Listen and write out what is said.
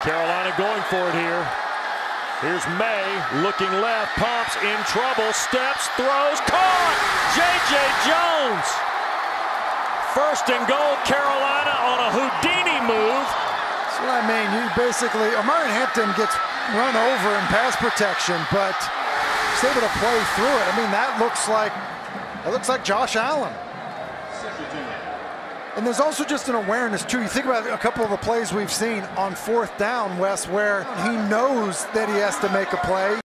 Carolina going for it here. Here's Maye looking left, pumps, in trouble, steps, throws, caught! J.J. Jones! First and goal, Carolina on a Houdini move. That's what I mean. You basically, Omarion Hampton gets run over in pass protection, but he's able to play through it. I mean, that looks like Josh Allen. And there's also just an awareness, too. You think about a couple of the plays we've seen on fourth down, Wes, where he knows that he has to make a play.